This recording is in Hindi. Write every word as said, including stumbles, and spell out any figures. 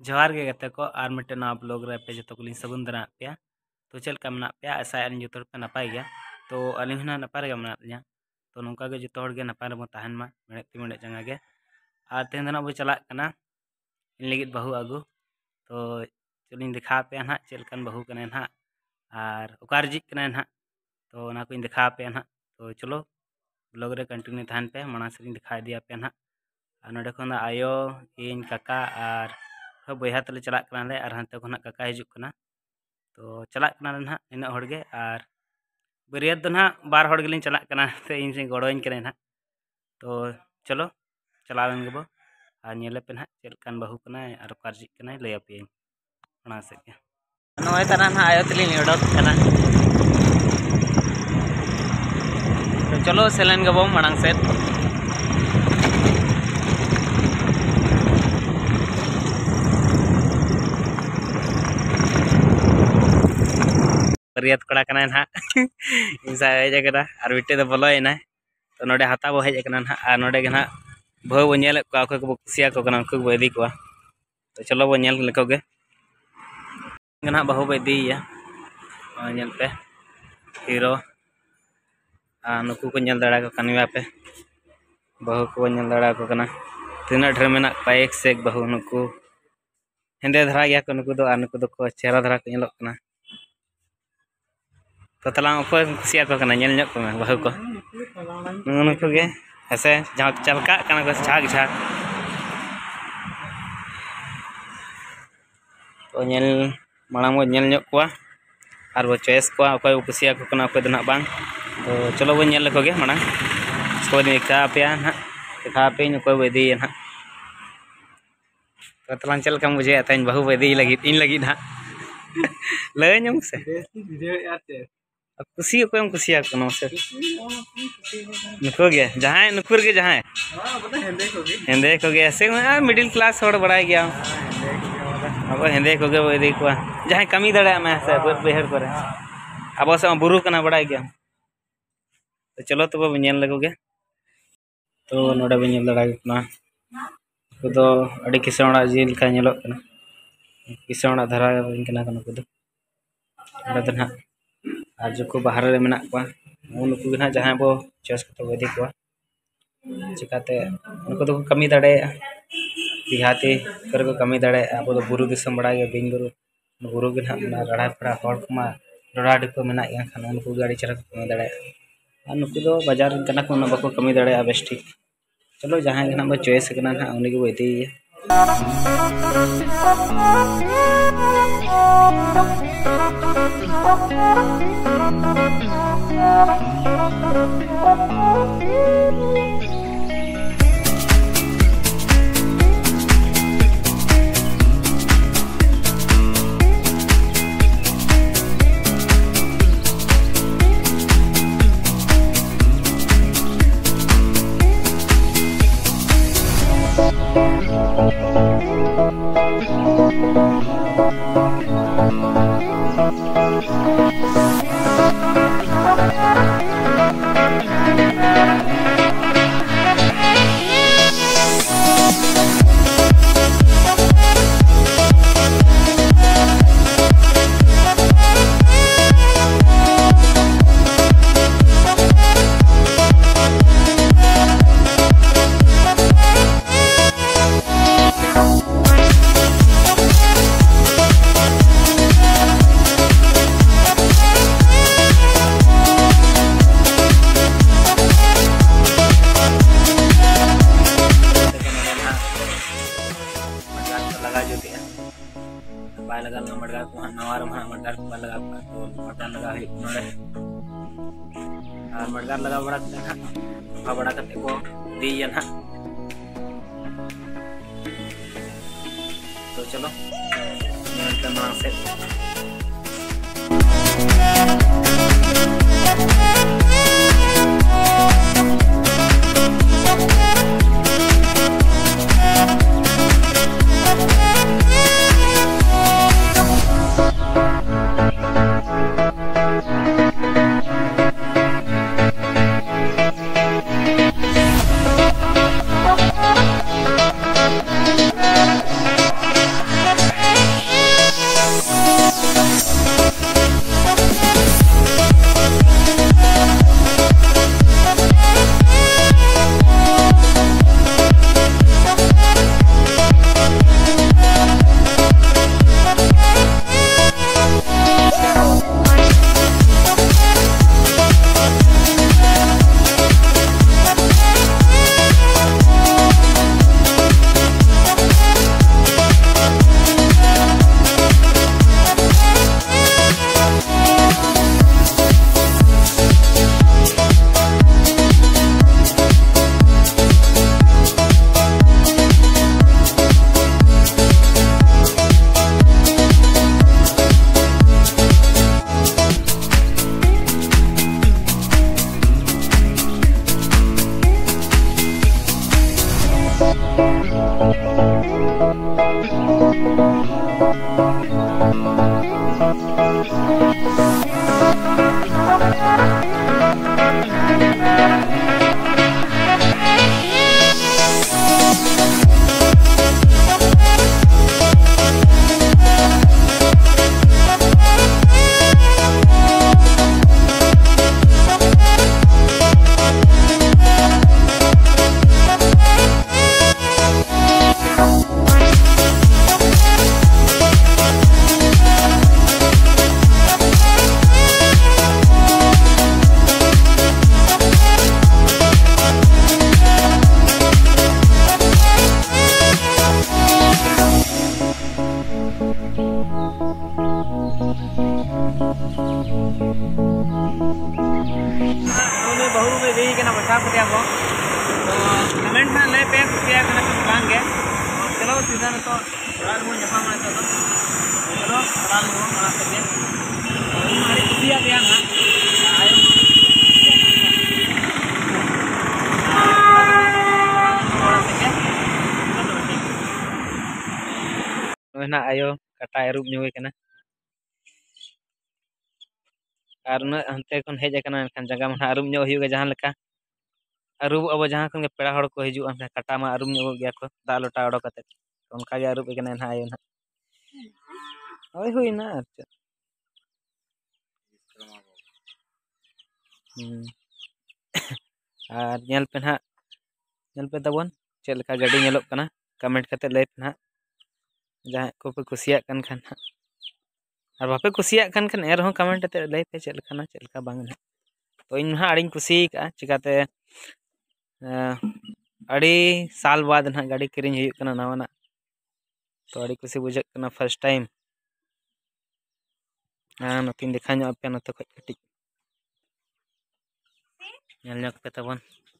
जोहार गे गते को आर मिट्टे नवा ब्लॉग रे पे जतो को सगुन दरा पे तो चल का मना पे ऐसा अन जतो पे नपाय गया तो अली हुना नपाय गे मना लिया तो नोंका गे जतो हड़ गे नपाय रे ताहन मा मेड़े ती मेड़े जंगा गे आर तेन दना बो चला कना इन लगित बहु आगु तो चलिन दिखा पे ना चल कन बहु कने ना आर ओकार जिक कने ना तो ना को दिखा पे ना तो चलो ब्लॉग रे कंटिन्यू थान पे मना से दिखा दिया पे ना नोडे खन आयो इन काका आर बया तले चला ले और हानते को काका हजना तो चला ना इन हड़गे और बरिया तो ना बार हड़ गेलिन चला तो इन से गड़ोइन ना तो चलो चलावें गेबो और नेले पे ना चलकान बहु कना और कार्जिक कना लय पे ओना से के नोय तना ना आयो तलिन उडक कना तो चलो सेलेन गेबो मांग से बरियात कड़ा कना ना इंसा हेजना और बिटे तो बोलोना तो नोडे हाथा बो हेजना ना और नोडे ना बहु बो नेल को अको को कुसिया को कना को बो इदी को तो चलो बो नेल लेको गे ना बहु बो इदीया नेल पे हीरो आ नुकु को नेल दड़ा को कनवा पे बहु को नेल दड़ा को कना तीना ढेर मेना पाइक से बहु नुकु हेंदे धरा गया को नुकु दो आ नुकु दो को चेहरा धरा को नेलोक कना तो तलांग अकोय कुसिया को कना नेल ᱧᱚᱜ को बहु को नुकु गे ऐसे जहाँ चलका कना को झाग झाग तो नेल मांग बो नेल ᱧᱚᱜ को और वो चॉइस को अकोय कुसिया को कना अकोय दना बांग तो चलो वो नेल लेको गे मांग इसको दिखा पे ना दिखा पे अकोय बो इदी ना तो तलांग चल कम बुझे तन बहु बो इदी लगी इन लगी ना लय ᱧᱚᱜ से कुसी को कुसिया को से नुको गे जहां नुकुर गे जहां हेंदे को गे ऐसे मिडिल क्लास होड़ बड़ा गया अब हेंदे को गे इदी को जहां कमी दड़ा में से बेहर करे अब से बुरु कना बड़ा गया तो चलो तो नेल लगो गे तो नोडे बे नेल दड़ा कना को दो अडी किसणा जिल का नेलो कना किसणा धरा कना कना को दो अरे ना आज जो को बाहर रे मेना को उनको ना जहां बो चॉइस को बदी को चिकाते उनको तो कमी दड़े बिहाती कर को कमी दड़े अब तो बुरु दिसम बड़ा गे बिन बुरु बुरु के ना रड़ा पड़ा हड़ को रड़ा को मेना या खान उनको गाड़ी चला को कमी दड़े और नुकु दो बाजार कना को ना बको कमी दड़े बेस ठीक चलो जहां के ना बो चॉइस कना ना उनी के बदी बाय लगा मडगार को नवार मडगार को लगा तो मडगार लगा नोड़े और मडगार लगा बड़ा ना बड़ा करते को दी ना तो चलो मांग से बहु में दी के बचा को तो कमेंट में लय पे कुटिया बांग के चलो सीधा में तो राल बन जमा में तो चलो राल बन बना सके हमारी कुटिया दिया ना ना आयो कटा एरूब ᱧᱩ ᱠᱟᱱᱟ ᱟᱨ ᱩᱱᱟᱹᱜ ᱦᱟᱱᱛᱮ ᱠᱷᱚᱱ ᱦᱮᱡ ᱟᱠᱟᱱᱟ ᱮᱱᱠᱷᱟᱱ ᱡᱟᱸᱜᱟ ᱢᱟ ᱟᱹᱨᱩᱵ ᱧᱚᱜ ᱦᱩᱭᱩᱜᱼᱟ ᱡᱟᱦᱟᱸ ᱞᱮᱠᱟ ᱟᱹᱨᱩᱵ ᱟᱵᱚ ᱡᱟᱦᱟᱸ ᱠᱷᱚᱱ ᱜᱮ ᱯᱮᱲᱟ ᱦᱚᱲ ᱠᱚ ᱦᱤᱡᱩᱜᱼᱟ ᱠᱟᱴᱟ ᱢᱟ ᱟᱹᱨᱩᱵ ᱧᱚᱜ ᱜᱮᱭᱟ ᱠᱚ ᱫᱟᱜ ᱞᱚᱴᱟ ᱚᱰᱚᱠ ᱠᱟᱛᱮ ᱚᱱᱠᱟ ᱜᱮ ᱟᱹᱨᱩᱵ ᱠᱟᱱᱟ ᱱᱟᱦᱟᱜ ᱟᱭᱳ ᱱᱟᱦᱟᱜ ᱦᱳᱭ ᱦᱩᱭᱱᱟ ᱟᱨ ᱪᱮᱫ ᱟᱨ ᱧᱮᱞ ᱯᱮ ᱱᱟᱦᱟᱜ ᱧᱮᱞ ᱯᱮ ᱛᱟᱵᱚᱱ ᱪᱮᱫ ᱞᱮᱠᱟ ᱜᱟᱹᱰᱤ ᱧᱮᱞᱚᱜ ᱠᱟᱱᱟ कमेंट करते लय पे ना जहाँ को पे कुसिया कन खान और बापे कुसिया कन खान एर हो कमेंट करते लय पे चल खाना चल का बांग तो इन हाँ अड़ी कुसी का चिकाते अड़ी साल बाद ना गाड़ी किरिंग हुई कना नवाना तो अड़ी कुसी बुझे कना फर्स्ट टाइम हाँ नतीन दिखा ᱧᱚᱜ ᱟᱯᱮ ᱱᱚᱛᱮ ᱠᱷᱚᱡ ᱠᱟᱹᱴᱤᱡ ᱧᱮᱞ ᱧᱚᱜ ᱯᱮ ᱛᱟᱵᱚᱱ